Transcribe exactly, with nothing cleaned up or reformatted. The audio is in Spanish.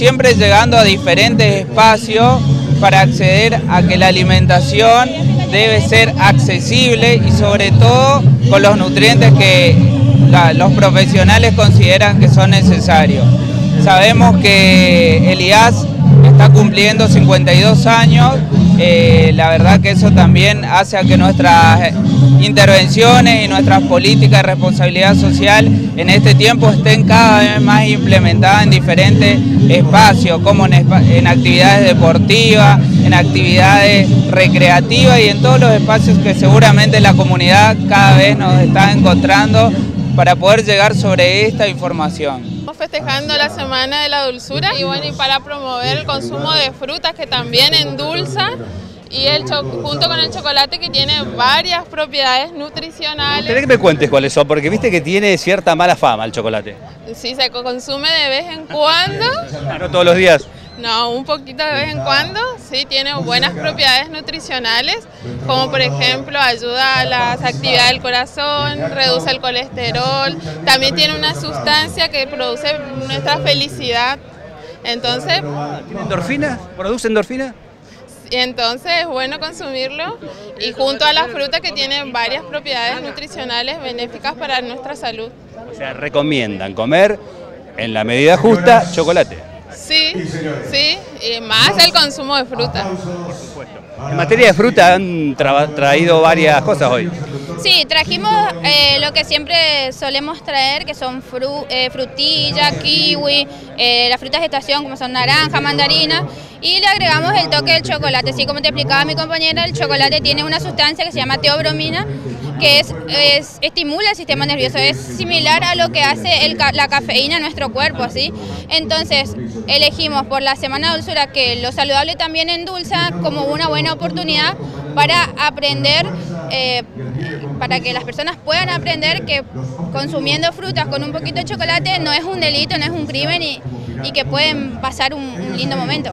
siempre llegando a diferentes espacios para acceder a que la alimentación debe ser accesible y sobre todo con los nutrientes que la, los profesionales consideran que son necesarios. Sabemos que el I A S está cumpliendo cincuenta y dos años, eh, la verdad que eso también hace a que nuestras intervenciones y nuestras políticas de responsabilidad social en este tiempo estén cada vez más implementadas en diferentes espacios, como en, en actividades deportivas, en actividades recreativas y en todos los espacios que seguramente la comunidad cada vez nos está encontrando para poder llegar sobre esta información. Estamos festejando la Semana de la Dulzura y bueno, y para promover el consumo de frutas que también endulzan y el junto con el chocolate que tiene varias propiedades nutricionales. ¿Querés que me cuentes cuáles son? Porque viste que tiene cierta mala fama el chocolate. Sí, se consume de vez en cuando. ¿No todos los días? No, un poquito de vez en cuando, sí, tiene buenas propiedades nutricionales, como por ejemplo ayuda a las actividades del corazón, reduce el colesterol, también tiene una sustancia que produce nuestra felicidad, entonces... ¿Tiene endorfina? ¿Produce endorfina? Entonces es bueno consumirlo y junto a las frutas que tienen varias propiedades nutricionales benéficas para nuestra salud. O sea, recomiendan comer en la medida justa chocolate. Sí, sí, y más el consumo de fruta. Por supuesto. En materia de fruta han tra traído varias cosas hoy. Sí, trajimos eh, lo que siempre solemos traer, que son fru eh, frutilla, kiwi, eh, las frutas de estación como son naranja, mandarina, y le agregamos el toque del chocolate. Así como te explicaba mi compañera, el chocolate tiene una sustancia que se llama teobromina, que es, es, estimula el sistema nervioso, es similar a lo que hace el, la cafeína en nuestro cuerpo, ¿sí? Entonces, elegimos por la Semana de Dulzura que lo saludable también endulza como una buena oportunidad para aprender, eh, para que las personas puedan aprender que consumiendo frutas con un poquito de chocolate no es un delito, no es un crimen y, y que pueden pasar un, un lindo momento.